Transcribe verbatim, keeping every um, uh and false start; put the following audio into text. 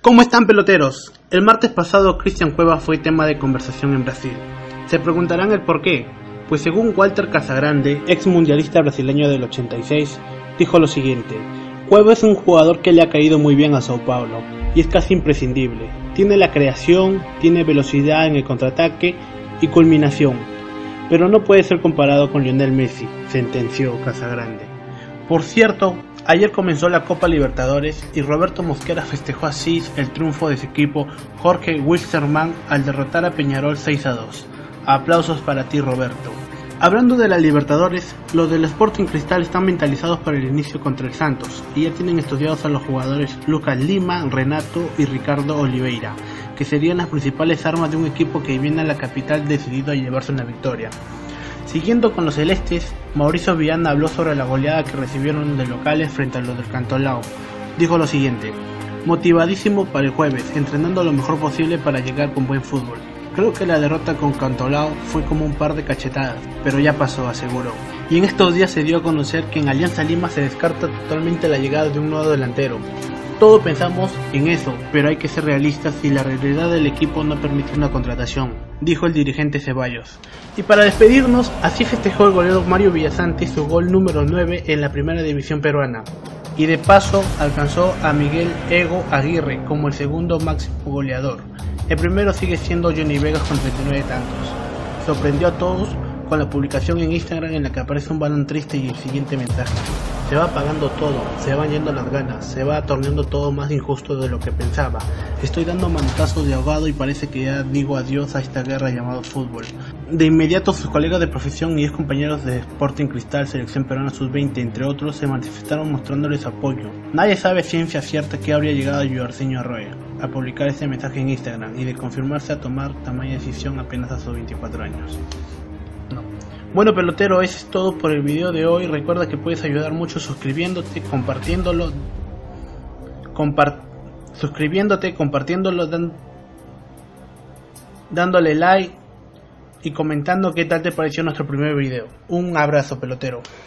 ¿Cómo están, peloteros? El martes pasado Cristian Cueva fue tema de conversación en Brasil. Se preguntarán el por qué. Pues según Walter Casagrande, ex mundialista brasileño del ochenta y seis, dijo lo siguiente: Cueva es un jugador que le ha caído muy bien a Sao Paulo y es casi imprescindible. Tiene la creación, tiene velocidad en el contraataque y culminación, pero no puede ser comparado con Lionel Messi, sentenció Casagrande. Por cierto, ayer comenzó la Copa Libertadores y Roberto Mosquera festejó así el triunfo de su equipo Jorge Wilstermann al derrotar a Peñarol seis a dos. Aplausos para ti, Roberto. Hablando de la Libertadores, los del Sporting Cristal están mentalizados para el inicio contra el Santos y ya tienen estudiados a los jugadores Lucas Lima, Renato y Ricardo Oliveira, que serían las principales armas de un equipo que viene a la capital decidido a llevarse una victoria. Siguiendo con los celestes, Mauricio Viana habló sobre la goleada que recibieron de locales frente a los del Cantolao. Dijo lo siguiente: motivadísimo para el jueves, entrenando lo mejor posible para llegar con buen fútbol. Creo que la derrota con Cantolao fue como un par de cachetadas, pero ya pasó, aseguró. Y en estos días se dio a conocer que en Alianza Lima se descarta totalmente la llegada de un nuevo delantero. Todos pensamos en eso, pero hay que ser realistas y la realidad del equipo no permite una contratación, dijo el dirigente Ceballos. Y para despedirnos, así festejó el goleador Mario Villasanti su gol número nueve en la primera división peruana. Y de paso alcanzó a Miguel Ego Aguirre como el segundo máximo goleador. El primero sigue siendo Johnny Vegas con treinta y nueve tantos. Sorprendió a todos con la publicación en Instagram en la que aparece un balón triste y el siguiente mensaje: se va apagando todo, se van yendo las ganas, se va tornando todo más injusto de lo que pensaba. Estoy dando manotazos de ahogado y parece que ya digo adiós a esta guerra llamada fútbol. De inmediato sus colegas de profesión y ex compañeros de Sporting Cristal, Selección Peruana sub veinte, entre otros, se manifestaron mostrándoles apoyo. Nadie sabe ciencia cierta que habría llegado a Joarcinho Arroyo a publicar este mensaje en Instagram y de confirmarse a tomar tamaña decisión apenas a sus veinticuatro años. No. Bueno, pelotero, eso es todo por el video de hoy. Recuerda que puedes ayudar mucho suscribiéndote, compartiéndolo, compart suscribiéndote, compartiéndolo, dan dándole like y comentando qué tal te pareció nuestro primer video. Un abrazo, pelotero.